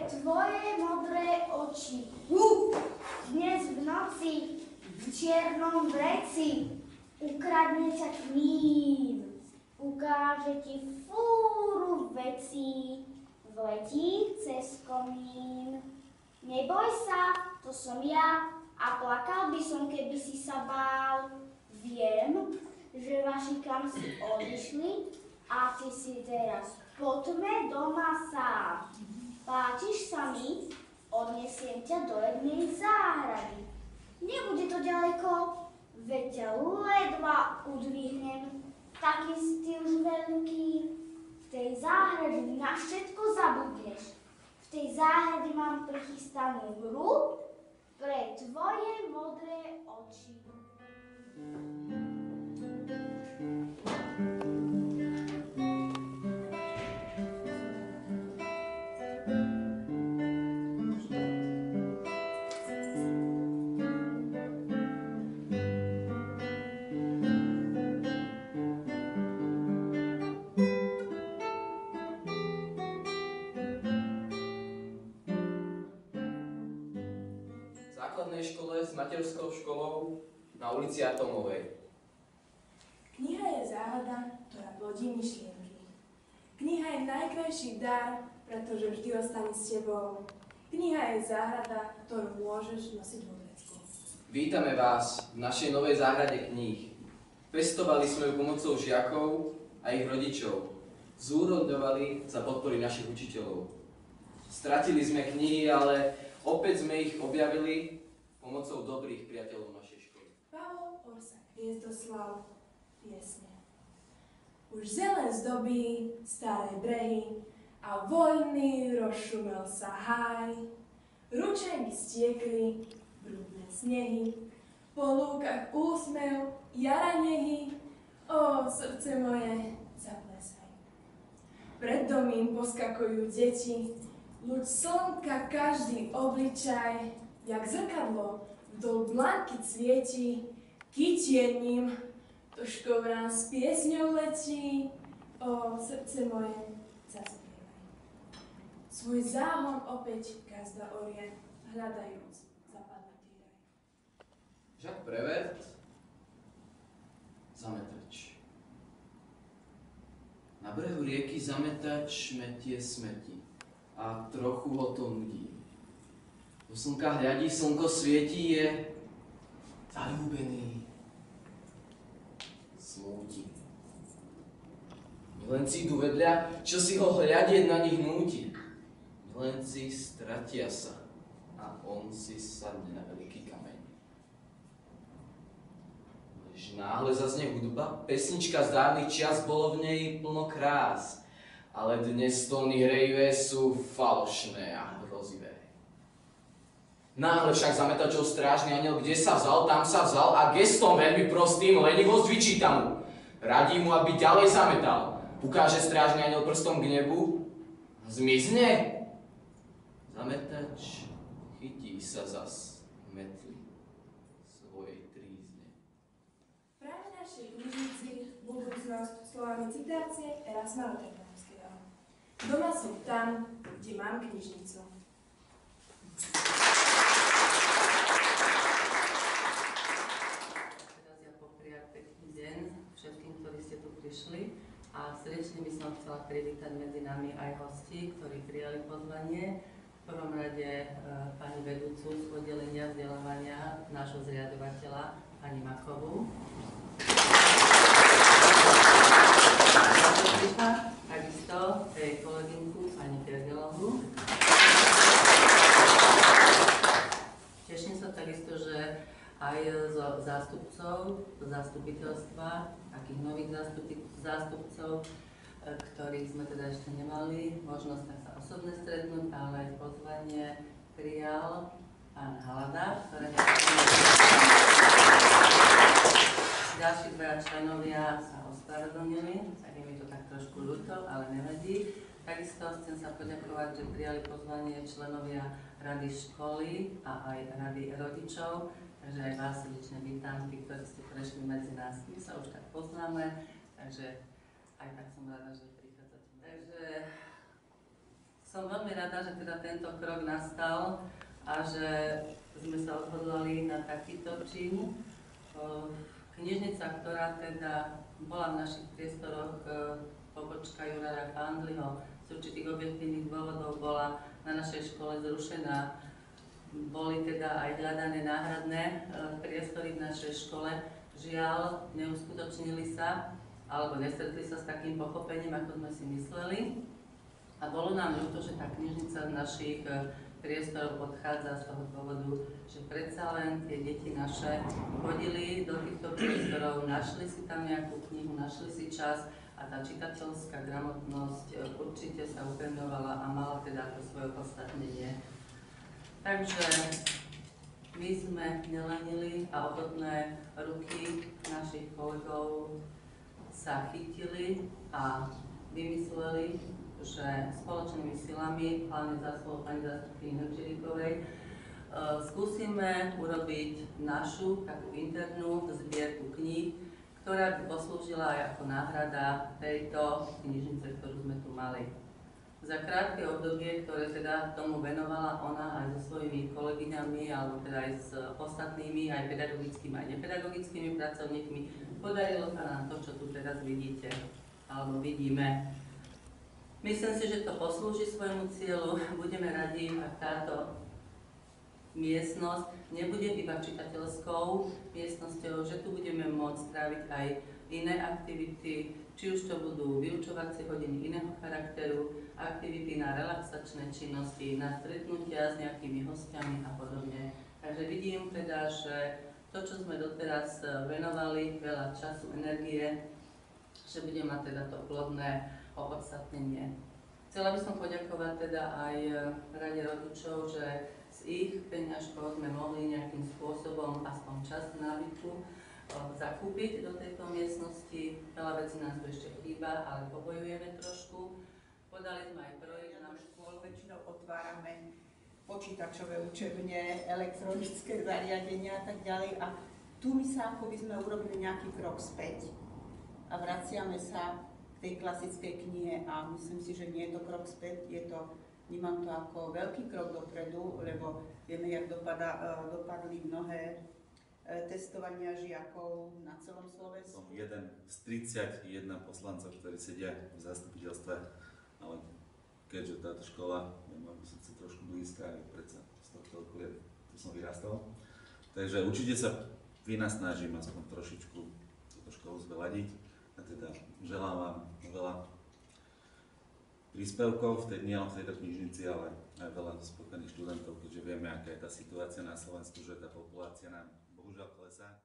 tvoje modré oči. Dnes v noci, v čiernom vreci, ukradne ťa knín. Ukáže ti fúru vecí, vletí cez komín. Neboj sa, to som ja, a plakal by som, keby si sa bál. Viem, že vaši kam si odišli a ty si teraz po tme doma sám. Páčiš sa mi, odnesiem ťa do jednej záhrady. Nebude to ďaleko, veď ťa ledva udvihnem. Taký si ty už veľký, v tej záhrade na všetko zabudneš. V tej záhrade mám prichystanú hru pre tvoje modré oči. Škole s materskou školou na ulici Atomovej. Kniha je záhada, ktorá plodí myšlienky. Kniha je najkrajší dar, pretože vždy ostane s tebou. Kniha je záhrada, ktorú môžeš nosiť vo vrecku. Vítame vás v našej novej záhrade kníh. Pestovali sme ju pomocou žiakov a ich rodičov. Zúrodňovali za podpory našich učiteľov. Stratili sme knihy, ale opäť sme ich objavili pomocou dobrých priateľov našej školy. Pavol Orsak, Hviezdoslav, piesne. Už zelen zdobí staré brehy a voľný rozšumel sa háj. Ručajmi stiekli brudné snehy, po lúkach úsmev, jara nehy. Ó, srdce moje, zaplesaj. Pred domím poskakujú deti, ľuď slnka každý obličaj, jak zrkadlo vdol blanky cvieti, kytiením tožkou nás s piesňou letí. Ó, srdce moje, zaspievaj. Svoj záhon opäť gazda orie, hľadajúc zapadnutý raj. Jacques Prévert, Zametač. Na brehu rieky zametač metie smeti a trochu ho to nudí. Do slnka hľadí, slnko svietí, je zaľúbený, smúti. Milenci idú vedľa, čo si ho hľadieť na nich núti. Milenci stratia sa a on si sadne na veľký kameň. Lež náhle zaznie hudba, pesnička z dávnych čias, bolo v nej plno krás, ale dnes tóny hrejivé sú falošné a hrozivé. Náhle však zametačov strážny anjel kde sa vzal, tam sa vzal a gestom veľmi prostým lenivosť vyčíta mu. Radí mu, aby ďalej zametal. Ukáže strážny anjel prstom k nebu a zmizne. Zametač chytí sa zas metly svojej trízne. Práve našej knižnici budúcnosť slovami citácie Erasma Rotterdamského. Doma som tam, kde mám knižnicu. A srdečne by som chcela privítať medzi nami aj hostí, ktorí prijali pozvanie. V prvom rade pani vedúcu z oddelenia vzdelávania nášho zriadovateľa, pani Machovú. Takisto jej kolegynku, pani Kergelovú. Teším sa takisto, že aj zo zástupcov zastupiteľstva, takých nových zástupcov, ktorých sme teda ešte nemali možnosť tak sa osobne stretnúť, ale aj pozvanie prijal pán Halada, ktorého ďalší dvaja členovia sa ospravedlnili, tak je mi to tak trošku ľúto, ale nevadí. Takisto chcem sa poďakovať, že prijali pozvanie členovia rady školy a aj rady rodičov. Takže aj vás srdečne vítam, tí, ktorí ste prešli medzi nás. My sa už tak poznáme, takže aj tak som rada, že prichádzate. Takže Som veľmi rada, že teda tento krok nastal a že sme sa odhodlali na takýto čin. Knižnica, ktorá teda bola v našich priestoroch, pobočka Jurara Fandliho, z určitých objektívnych dôvodov bola na našej škole zrušená. Boli teda aj hľadané náhradné priestory v našej škole. Žiaľ, neuskutočnili sa, alebo nestretli sa s takým pochopením, ako sme si mysleli. A bolo nám ľúto, že tá knižnica z našich priestorov odchádza z toho dôvodu, že predsa len tie deti naše chodili do týchto priestorov, našli si tam nejakú knihu, našli si čas a tá čitateľská gramotnosť určite sa upevňovala a mala teda to svoje opodstatnenie. Takže my sme nelenili a ochotné ruky našich kolegov sa chytili a vymysleli, že spoločnými silami, hlavne zásluhou pani zástupkyne Hrčírikovej, skúsime urobiť našu takú internú zbierku kníh, ktorá by poslúžila aj ako náhrada tejto knižnice, ktorú sme tu mali. Za krátke obdobie, ktoré teda tomu venovala ona aj so svojimi kolegyňami, alebo teda aj s ostatnými, aj pedagogickými, aj nepedagogickými pracovníkmi, podarilo sa nám to, čo tu teraz vidíte, alebo vidíme. Myslím si, že to poslúži svojmu cieľu. Budeme radi, ak táto miestnosť nebude iba čitateľskou miestnosťou, že tu budeme môcť stráviť aj iné aktivity, či už to budú vyučovacie hodiny iného charakteru, aktivity na relaxačné činnosti, na stretnutia s nejakými hostiami a podobne. Takže vidím teda, že to, čo sme doteraz venovali, veľa času, energie, že bude mať teda to plodné opodstatnenie. Chcela by som poďakovať teda aj Rade rodičov, že z ich peňažkov sme mohli nejakým spôsobom aspoň časť nábytku zakúpiť do tejto miestnosti. Veľa vecí nás tu ešte chýba, ale pobojujeme trošku. Podali sme aj projekt na škôl. Väčšinou otvárame počítačové učebne, elektronické zariadenia a tak ďalej. A tu my sa ako by sme urobili nejaký krok späť a vraciame sa k tej klasickej knihe a myslím si, že nie je to krok späť, vnímam to ako veľký krok dopredu, lebo vieme, jak dopadli mnohé testovania žiakov na celom Slovensku. Som jeden z 31 poslancov, ktorí sedia v zastupiteľstve, ale keďže táto škola je môjmu srdcu trošku blízka, aj predsa z tohto okolia, tu som vyrastal. Takže určite sa vynasnažím aspoň trošičku túto školu zveladiť a teda želám vám veľa príspevkov, nielen v tejto knižnici, ale aj veľa spokojných študentov, keďže vieme, aká je tá situácia na Slovensku, že tá populácia nám bohužiaľ klesá.